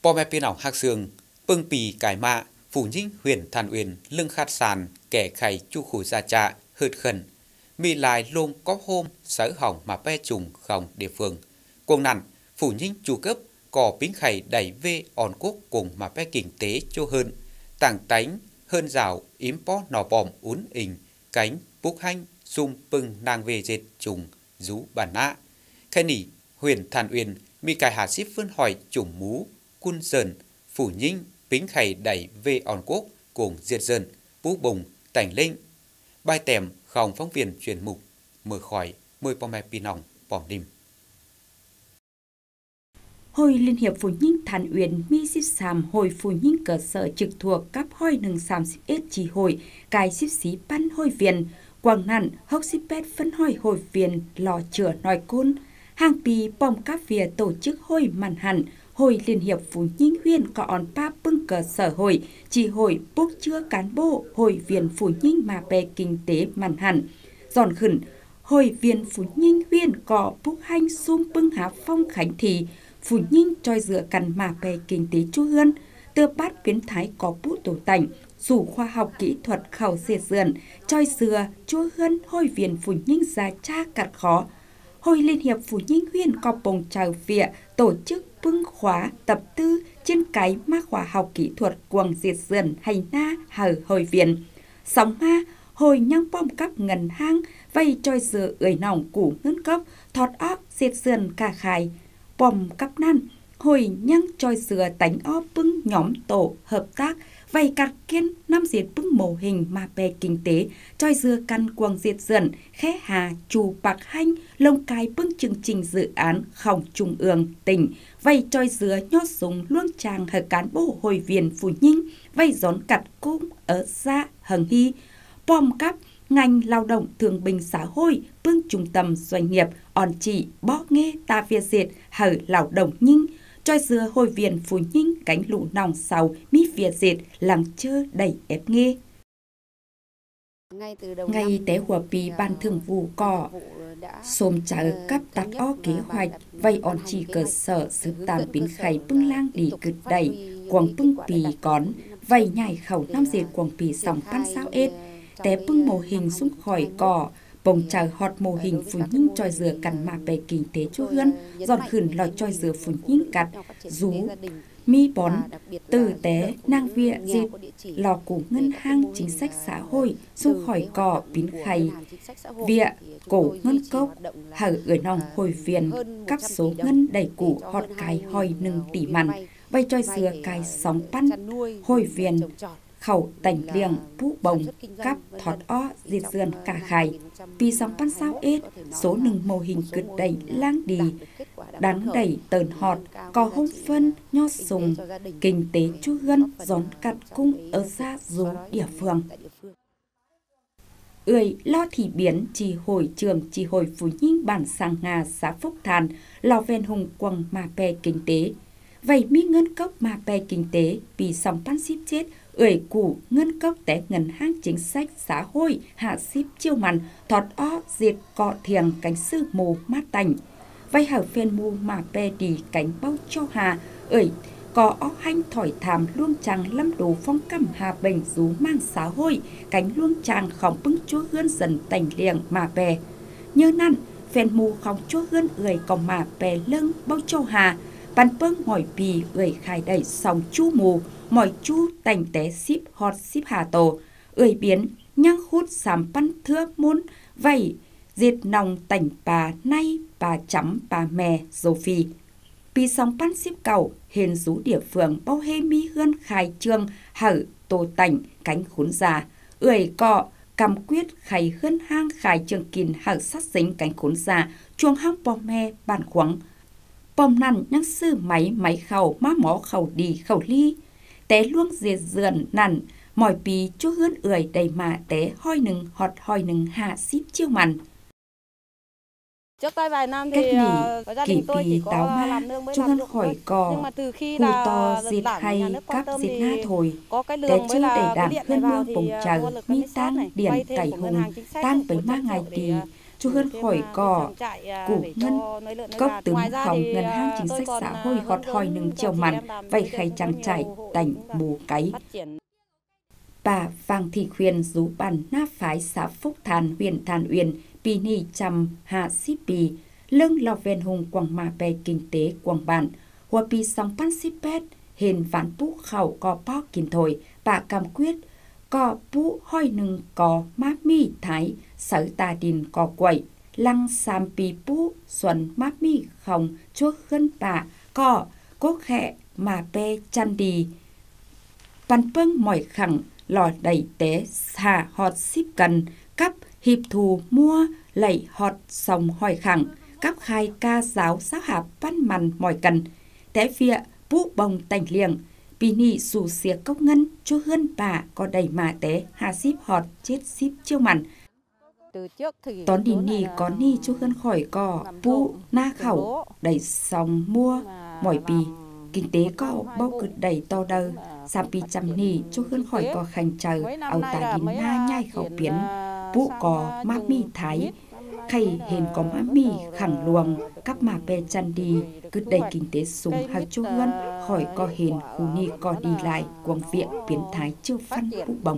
Bò mẹ pin ảo hạc sương, bưng pì cải mạ, phủ nhinh huyền than uyên lưng khát sàn, kẻ khay chu khủ gia trạ, hượt khẩn. Mì lại lông có hôm, sở hỏng mà pe trùng khòng địa phương. Cuồng nặn, phủ nhinh chu cấp, cò pính khay đẩy về on quốc cùng mà pe kinh tế cho hơn. Tảng tánh, hơn rào, ím bó nò bòm ún ình, cánh, búc hanh, xung pưng nàng về dệt trùng, rú bản nạ. Khe nỉ, huyền than uyên, mì cải hạ xíp vươn hỏi trùng mú, cun dần, phủ nhinh, pính khay đẩy về on quốc cùng diệt dần, bú bùng, tảnh linh. Bài tèm khòng phóng viên truyền mục mở khỏi mười bò mẹ pì nòng bòm đêm. Hội Liên hiệp Phụ Nhinh Than Uyên mi xíp xàm hội phụ nhinh cơ sở trực thuộc cấp hội nâng xàm xíp ết chỉ hội cài xíp xí ban hội viên quảng nặn hốc xíp bét phân hội viên lò chữa nói côn hàng pì bom các phía tổ chức hội màn hẳn Hội Liên hiệp Phụ Nhinh huyện có on pa bưng cơ sở hội chỉ hội bốc chữa cán bộ hội viên Phụ Nhinh mà bè kinh tế màn hẳn giòn khẩn hội viên Phụ Nhinh huyện có bốc hanh xung bưng há phong khánh thị Phụ Nhinh trôi dựa cằn mà bè kinh tế chu hươn, tưa bát biến thái có bút tổ tảnh, dù khoa học kỹ thuật khảo diệt dườn, trôi dựa chu hươn hội viên Phụ Nhinh ra cha cặt khó. Hội Liên hiệp Phụ Nhinh huyện có bồng trào vịa tổ chức bưng khóa tập tư trên cái ma khoa học kỹ thuật quần diệt dườn hay na hở hội viên. Sóng ma, hội nhăng bom cắp ngân hang, vây trôi dựa ưỡi nòng củ ngân cốc, thọt óc diệt dườn cả khai. Bòm cắp năn, hồi nhăng trôi dừa tánh o bưng nhóm tổ hợp tác, vay cắt kiên năm diệt bưng mô hình mà bè kinh tế, trôi dừa căn quần diệt dần, khé hà, chù bạc hanh, lông cai bưng chương trình dự án khổng trung ương tỉnh, vay trôi dừa nhót súng luông tràng hợp cán bộ hội viên Phụ Nhinh, vay gión cặt cung ở xa hằng hy, bòm cắp ngành lao động thương binh xã hội bưng trung tâm doanh nghiệp on chỉ bó nghe ta việt diệt hở lao động nhinh trôi dừa hội viên Phụ Nhinh cánh lũ nòng sau mi việt diệt làng chơ đầy ép nghe ngay tế hòa bì ban thường vụ cỏ xôm trả cấp tắt o kế hoạch vay on chỉ cơ sở sự tàn biến khay bưng lang đi cực đầy quảng bưng bì cón vay nhảy khẩu năm diệt quảng bì sòng pan sao ết té bưng mô hình xuống khỏi cỏ bồng chờ họt mô hình Phụ Nhinh trôi dừa cằn mà bè kinh tế chu hươn giòn khẩn lò trôi dừa Phụ Nhinh cặt rú mi bón từ té nang vịa dịp lò củ ngân hang chính sách xã hội xuống khỏi cỏ biến khay vịa cổ ngân cốc hở ở nòng hội viên cắp số ngân đầy củ họt cài hòi nừng tỉ mặn vay trôi dừa cài sóng pan hội viên khẩu tảnh liềng bú bồng cắp thọt o diệt dườn cả khai vì sóng pan sao ết số nừng mô hình cực đầy lang đi đáng đẩy tờn họt có hông phân nho sùng kinh tế chu gân gión cặt cung ở xa rú địa phương lo thị biến chỉ hội trường chỉ hội Phụ Nhinh bản Sàng Nga xã Phúc Thàn lò ven hùng quầng mà bè kinh tế vậy mi ngân cốc mà bè kinh tế vì sóng pan ship chết củ ngân cốc té ngân hang chính sách xã hội hạ ship chiêu mặn thọt o diệt cọ thiềng cánh sư mù mát tành vay hở phên mù mà bè đi cánh bao châu hà có o hanh thỏi thảm luông tràng lâm đồ phong cẩm hà bình rú mang xã hội cánh luông tràng khóng bưng chúa hươn dần tành liềng mà bè nhớ năn phên mù khóng chúa hươn còn mà bè lưng bao châu hà bàn bưng mỏi bì khai đẩy sòng chu mù mỏi chu tành té ship hot ship hà tổ biến nhang hút sám pan thưa môn vậy diệt nòng tành bà nay bà chấm bà mè dô phi vì sòng pan ship cầu hên rú địa phương bao hê mi hươn khai trương hở tô tành cánh khốn già cọ cầm quyết khai hươn hang khai trương kín hở sát dính cánh khốn già chuông hang bò me bàn khoáng bom nằn nhang sư máy khẩu má mó khẩu đi khẩu ly té luông diệt dườn nằn mỏi pì chú hươn đầy mà té hoi nừng họt hoi nừng hạ ship chiêu mặn trước đây vài năm thì gia đình tôi chỉ có làm nương với làm ruộng thôi. Nhưng mà từ khi là diệt hay cắp diệt nga thôi có cái lương với là cái điện này vào thì bồng chờ mi tan điển tẩy hùng tan với ma ngày thì chú hơn khỏi cò củ ngân cốc tướng phòng ngân hàng chính sách xã hội họt hòi nừng chiều mặn vậy khay trang trải tành mù cái. Bà Vàng Thị Khuyên rú bản na phái xã Phúc Thàn huyện Thàn Uyên Pì Nì Chăm Hạ Xí Pì lưng lò ven hùng quảng mà bè kinh tế quảng bản hòa pì song pan xí pét hình ván bú khẩu có bó kín thổi bà cam quyết có bú hoi nừng có mát mi thái sở tà đình có quậy lăng sam pì bú xuân mát mi không chuốc gân bà có cố khẽ mà bè chăn đi văn bưng mỏi khẳng lò đầy tế xà họt xíp cần cắp hiệp thù mua lẩy họt sòng hỏi khẳng cắp khai ca giáo giáo hạp văn mằn mỏi cần té phía bú bồng tành liềng bì nị xù xìa cốc ngân cho hơn bà có đầy mà té hà xíp họt chết xíp chiêu mặn tón đi nị có ni cho hơn khỏi cò bú na khẩu đầy sòng mua mỏi bì kinh tế có bao cực đầy to đơ sàm pi chăm nì cho hơn khỏi có khanh chờ ẩu tà đi na nhai khẩu biến bú có má mi thái khay hên có má mi khẳng luồng cắp mà bè chăn đi cứ đầy kinh tế súng hàng cho hơn khỏi có hên khu ni có đi lại quang viện biến thái chiêu phân bú bồng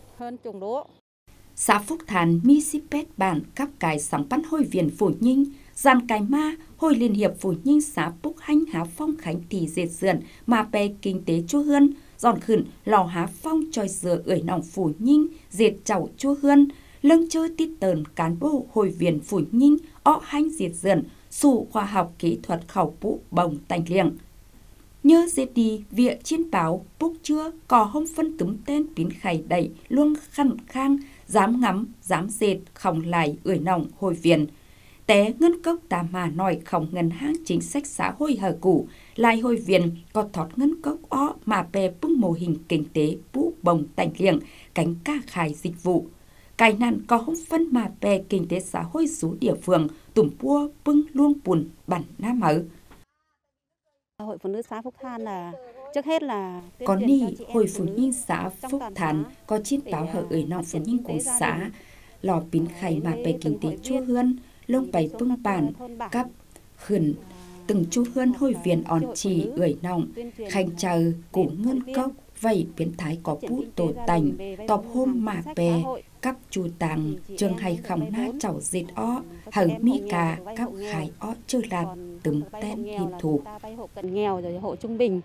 xã Phúc Thàn mi xí pét bản cắp cài sóng bắn hôi viện phổ nhinh gian cài ma hội liên hiệp phổ nhinh xã Búc Hanh Há Phong Khánh thì dệt dườn mà bè kinh tế chua hơn giòn khẩn lò Há Phong tròi dừa ưỡi nòng phổ nhinh dệt chậu chua hơn lưng chơi tít tờn cán bộ hội viện phổ nhinh ọ hanh dệt dườn sụ khoa học kỹ thuật khẩu bụ bồng tành liềng nhớ dệt đi vịa chiến báo búc chưa cò hông phân túm tên pín khải đẩy luôn khăn khang dám ngắm dám dệt khổng lại ưỡi nòng hội viện té ngân cốc tà mà nói khổng ngân hãng chính sách xã hội hờ cũ lại hội viện có thọt ngân cốc ó mà bè bưng mô hình kinh tế bú bồng tành liềng cánh ca khai dịch vụ cái nạn có không phân mà bè kinh tế xã hội số địa phương tủm bua bưng luông bùn bản nam ở hội phụ nữ xã Phúc Thàn là trước hết là có ni hội phụ nữ xã Phúc Thàn có chiến báo hở ơi nọ phụ nữ của xã lò pín khay mà bè kinh tế chua hươn lông bày bưng bản cắp khẩn từng chu hươn hội viện on chỉ ưỡi nòng khanh chờ củ ngân cốc vậy biến thái có bút tổ tành tọp hôm mà bè cắp chu tàng trường hay khổng na chảo dệt ó hở mi cà cắp khải ó chơi lạt từng tên hiệp thủ nghèo rồi hộ trung bình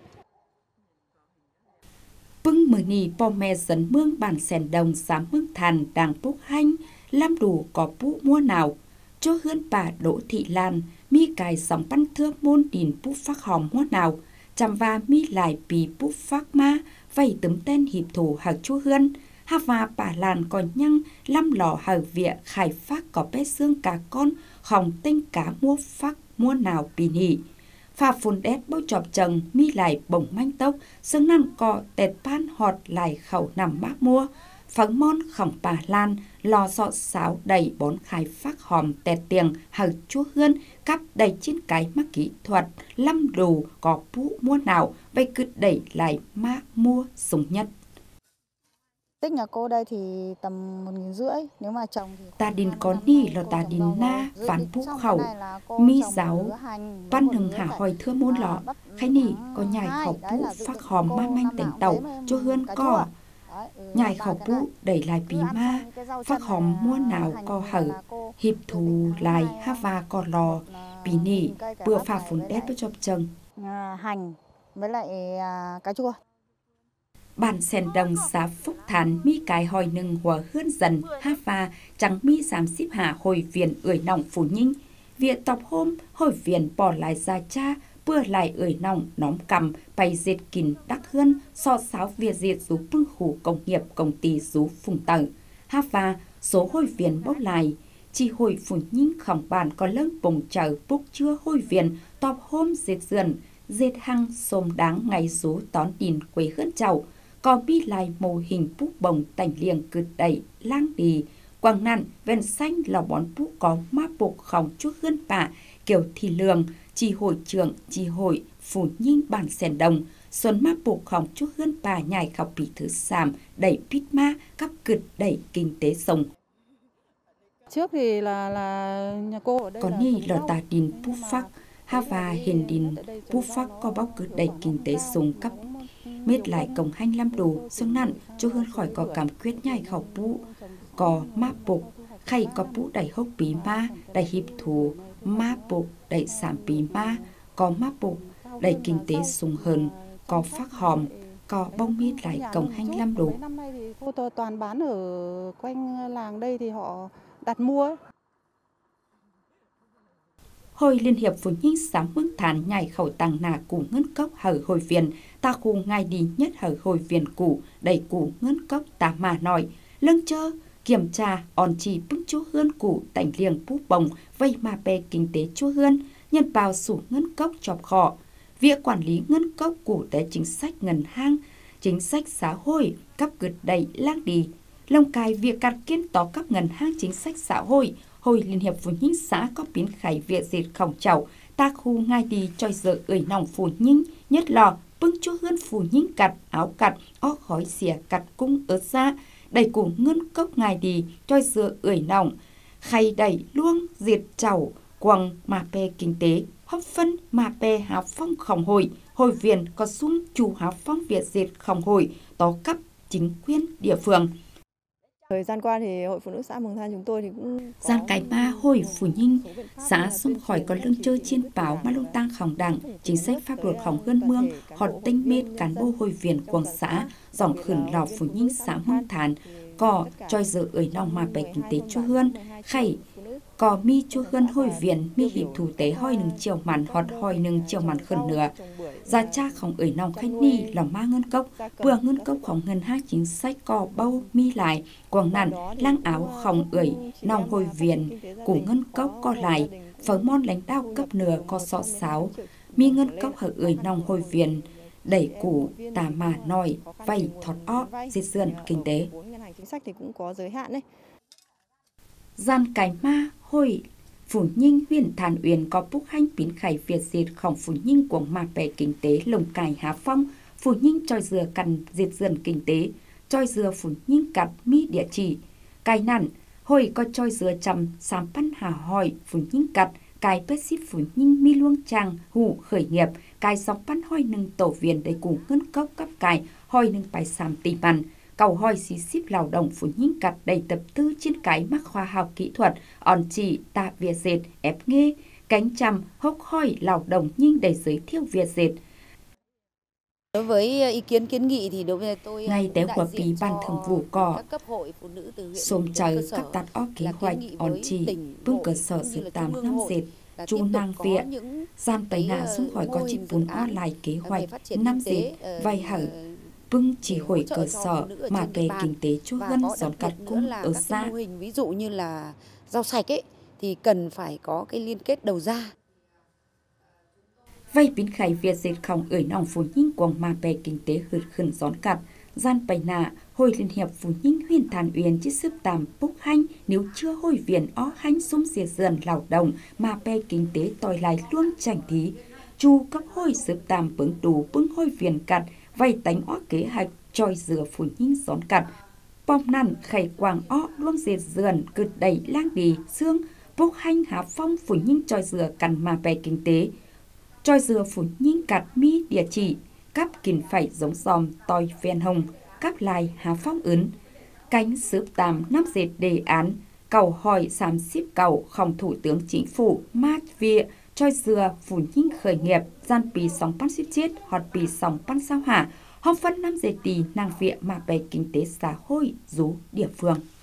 bưng mờ nì po mè dần mương bản sèn đồng xám mương thàn đàng bốc hanh làm đủ có bú mua nào cho hươn bà Đỗ Thị Lan mi cài sóng bắn thưa môn đìn bút phát hòm mua nào chăm va mi lại bì bút phát ma vây tấm tên hiệp thủ hở chúa hươn ha và bà Lan còn nhăng lăm lò hở vịa khải phát có bé xương cả con hỏng tinh cá mua phát mua nào bì nỉ pha phun đét bốc chọp chồng mi lại bổng manh tốc xương năng cọ tẹt pan họt lại khẩu nằm bác mua phấn món khổng bà Lan lò sọ sáo đầy bón khai phát hòm tẹt tiền hở chúa hươn cắp đầy chín cái mắc kỹ thuật lâm đồ có bú mua nào vây cứ đẩy lại má mua súng nhất. Tích nhà cô đây thì tầm 1.500 nếu mà trồng thì ta đình có ni là ta đình na ván bú khẩu mi giáo ban hừng hả hỏi thưa môn lọ khai nỉ có nhài khẩu bú phát hòm ma manh tỉnh tàu cho hươn co nhài khẩu bú đẩy lại bì ma phát hòm mua nào co hở hiệp thù lại ha va co lò bì nỉ bữa pha phun đét với chọc chừng hành với lại cà chua. Bản sèn đồng xã Phúc Thàn mi cài hỏi nừng hòa hươn dần ha va chẳng mi giảm xíp hạ hồi viện ưỡi nòng phủ nhinh việc tọc hôm hồi viện bỏ lại ra cha bữa lại ưỡi nòng nóm cầm bày dệt kín đắc hươn so sáo việc dệt rú bưng khủ công nghiệp công ty rú phùng tờ ha va số hồi viện bốc lại chỉ hồi phủ nhinh khổng bản có lớn bồng chờ bốc chưa hồi viện tọc hôm dệt dườn dệt hăng xôm đáng ngày số tón tin quê hươn chậu có bi lại mô hình bút bồng tành liềng cực đẩy lang đi quảng nặn ven xanh lò bón bút có ma bột khổng chút hươn bạ kiểu thì lường chỉ hội trưởng chỉ hội phủ nhinh bản sèn đồng xuân ma bột khổng chút hươn bạ nhài khảo bị thứ sàm đẩy pít ma cắp cực đẩy kinh tế sông Trước thì là nhà cô ở đây còn ni lò tà đình Pú Phắc, Hava Hiền Đình Pú Phắc có báo cứ đầy kinh tế súng cấp mết lại cổng hành làm đồ xương nặn cho hơn khỏi có cảm quyết nhai khẩu bú có má bục khay có bú đầy hốc bí ma đầy hiệp thủ má bục đầy sảm bí ma có má bục đầy kinh tế súng hơn có phát hòm có bông mít lại cổng hành làm đồ. Năm nay thì cô toàn bán ở quanh làng đây thì họ đặt mua ấy. Hội Liên hiệp Phụ Nhinh xã Mương Thản nhảy khẩu tàng nà củ ngân cốc hở hồi viện, ta khu ngay đi nhất hở hồi viện củ, đầy củ ngân cốc ta mà nói, lưng chơ, kiểm tra, on chỉ bưng chú hươn củ tảnh liềng bú bồng, vây mà bè kinh tế chú hươn, nhân bào sủ ngân cốc chọc khọ. Việc quản lý ngân cốc củ tại chính sách ngân hang, chính sách xã hội, cấp gửt đầy lang đi. Lông cài việc cắt kiến tỏ các ngân hang chính sách xã hội, Hội Liên hiệp Phụ Nhinh xã có biến khải việc diệt khổng chậu, ta khu ngay đi cho giờ ơi nòng Phụ Nhinh, nhất lò bưng chú hươn Phụ Nhinh cặt, áo cặt, ó khói xỉa cặt cung ớt xa, đầy củ ngân cốc ngay đi cho giờ ơi nòng, khay đầy luông diệt chậu, quăng mà bè kinh tế, hấp phân mà bè há phong khổng hội viên có sung chủ há phong việc diệt khổng hội, tó cấp chính quyền địa phương. Thời gian qua thì Hội Phụ nữ xã Mường Than chúng tôi thì cũng Gian cái ba Hội Phụ Nhinh xã xung khỏi có lương chơi chiên báo mà lông tăng khổng đảng chính sách pháp luật khổng hơn mương họ tinh mết cán bộ hội viên quảng xã dòng khẩn lò Phụ Nhinh xã Mường Than có cho giờ ở nòng mà bè kinh tế chu hươn khẩy có mi chu hươn hội viên mi hiệp thủ tế hoi nừng chiều màn họt hoi nừng chiều màn khẩn nữa gia cha khổng ở nòng khách ni lòng ma ngân cốc vừa ngân cốc khổng ngân hát chính sách có bao mi lại quảng nặn lang áo khổng ởi nòng hội viên của ngân cốc có lại phở mon lãnh đạo cấp nửa có sọ sáo mi ngân cốc hở ởi nòng hội viên đẩy củ tà mà nòi vay thọt ó diệt dườn kinh tế. Chính sách thì cũng có giới hạn đấy. Gian cái ma Hội Phụ Nhinh huyện Thản Uyên có búc hanh biến khải việt diệt khổng Phụ Nhinh của mà bè kinh tế lồng cài há phong Phụ Nhinh trôi dừa cằn diệt dườn kinh tế trôi dừa Phụ Nhinh cặt mi địa chỉ cài nặn Hội có trôi dừa chầm sám pan hà hỏi Phụ Nhinh cặt cái bếp ship Phụ Nhinh mi luông trang hủ khởi nghiệp cái sóng pan hoi nâng tổ viên đầy củ ngân cốc cấp cài hoi nâng bài sàm tì mặn cầu hoi xí ship lao động Phụ Nhinh cặt đầy tập tư trên cái mắc khoa học kỹ thuật on chỉ tạ việt dệt ép nghê cánh chăm hốc hoi lao động nhưng để giới thiệu việt dệt. Đối với ý kiến kiến nghị thì đối với tôi ngay tế của Ủy ban Thường vụ cỏ xôm chờ các tạt ó kế hoạch on chỉ bưng cơ sở sự 8 năm dệt chu năng viện gian tây nạ xuống khỏi có chip vốn ó lại kế hoạch năm dệt vay hở bưng chỉ hội cơ sở mà về kinh tế chu gân giòn cắt cung ở xa. Ví dụ như là rau sạch ấy thì cần phải có cái liên kết đầu ra. Vay biến khải việt dệt khổng ở nòng Phụ Nhinh quảng mà bè kinh tế hụt khẩn gión cặt gian bày nạ Hội Liên hiệp Phụ Nhinh huyện Thản Uyên chiếc sức tàm búc hanh nếu chưa hội viện ó hanh sung diệt dần lao động mà bè kinh tế tòi lại luôn chảnh thí chu cấp hội sức tàm bứng đủ bưng hội viện cặt vay tánh ó kế hoạch trôi dừa Phụ Nhinh gión cặt bom nằn khải quảng ó luôn diệt dần cực đầy lang đi xương búc hanh há phong Phụ Nhinh trôi dừa cằn mà bè kinh tế trôi dừa Phụ Nhinh cặt mi địa chỉ cắp kìn phải giống giòm tòi ven hồng cắp lại há phong ướn cánh sớp tàm năm dệt đề án cầu hỏi xám ship cầu không thủ tướng chính phủ mát vịa trôi dừa Phụ Nhinh khởi nghiệp gian pì sóng pan ship chết họt pì sóng pan sao hả hong phân năm dệt tì nàng vịa mà bè kinh tế xã hội rú địa phương.